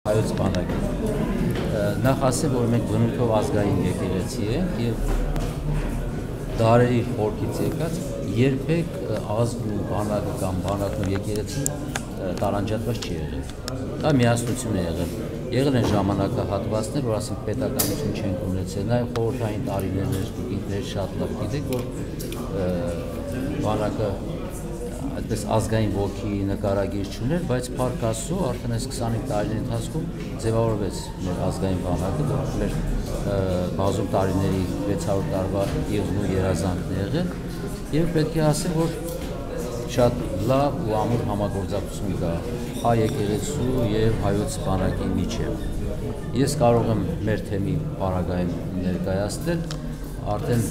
Հայոց բանակի նախ ասեմ, որ մենք բնույթով ազգային եկեղեցի ենք եւ դարերի խորքից եկած երբեք ազգն ու բանակը կամ բանակն ու եկեղեցին տարանջատված չի եղել։ Դա միասնություն է եղել են ժամանակահատվածներ, որ ասենք պետականություն չենք ունեցել, նաեւ խորհրդային տարիներներ ինքներ շատ լավ գիտեք, որ բանակը այդպես ազգային ոգի նկարագիր չուներ, բայց փառք Աստծո արդեն այս 25 տարիների ընթացքում ձևավորվեց մեր ազգային բանակը, որ մեր բազում տարիների 600 տարվա իղն ու երազանքն է եղել, եւ պետք է ասեմ, որ շատ լավ ու ամուր համագործակցություն կա հայ եկեղեցու եւ հայոց բանակի միջեւ։ Ես կարող եմ մեր թեմի պարագայում ներկայացնել արդեն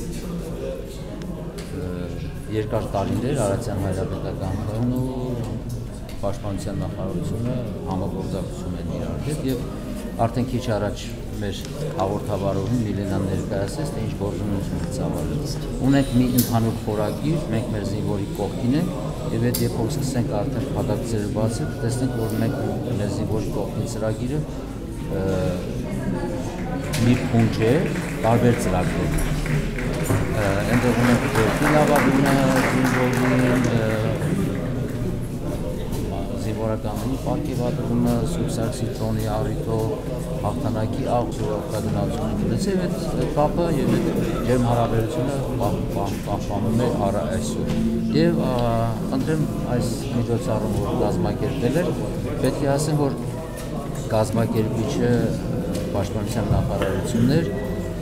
երկար տարիներ Արարատյան Հանրապետականն ու Պաշտպանության նախարարությունը համագործակցություն են իրար հետ եւ արդեն քիչ առաջ մեր հաղորդավարողին Միլենան ներկայացրեց, թե ինչ գործունեություն է ծավալել։ Ունենք մի ընդհանուր խորագիր, մենք մեր զինվորի կողքին ենք եւ այդ երբ սկսենք արդեն փաթաթները բացել, տեսնենք, որ մենք մեր զինվորի կողքին ծրագիրը մի փունջ է տարբեր ծրագրեր։ Այնտեղ ունենք լավագույնը զինվորականների պարգևատրումը, Սուրբ Սարգսի տոնի առիթով հաղթանակի օգտագործություն ունեցել այդ կապը եւ այդ ջերմ հարաբերությունը պահպանում է առ այսօր։ Եվ ընտրեմ այս միջոցառումը, որ կազմակերպել էր, պետք է ասեմ, որ կազմակերպիչը Պաշտպանության նախարարությունն էր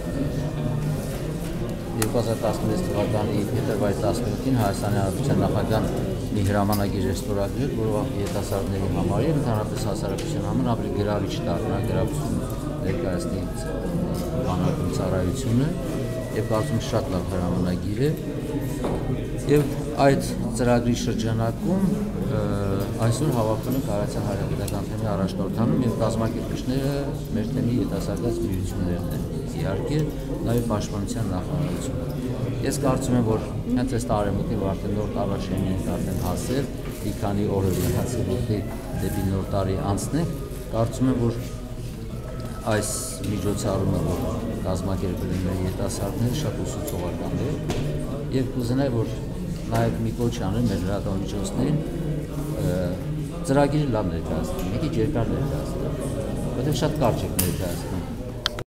2016 թվականի փետրվարի 17-ին Հայաստանի Հանրապետության նախագահան մի հրամանագիր է ստորագրել, որով երիտասարդների համար եւ ընդհանրապես հասարակության համար ավելի գրավիչ դառնա գրավություն ներկայացնի բանակի ծառայությունը եւ կարծում եմ շատ լավ հրամանագիր է եւ այդ ծրագրի շրջանակում այսօր հավաքվում են Արարատյան Հանրապետական թեմի առաջնորդանում եւ կազմակերպիչները մեր թեմի երիտասարդաց միություններն են իհարկե նաեւ Պաշտպանության նախարարությունը։ Ես կարծում եմ, որ հենց այս տարեմուտին արդեն նոր տարաշենի ենք արդեն հասել, մի քանի օր է հասել, որտեղ դեպի նոր տարի անցնենք, կարծում եմ, որ այս միջոցառումը, որ կազմակերպել են մեր երիտասարդները, շատ ուսուցողական է եւ կուզենայի, որ նաեւ մի կոչ անեն մեր լրատվամիջոցներին ծրագիրը լավ ներկայացնել, մի քիչ երկար ներկայացնել, որտեղ շատ կարճ է ներկայացնում։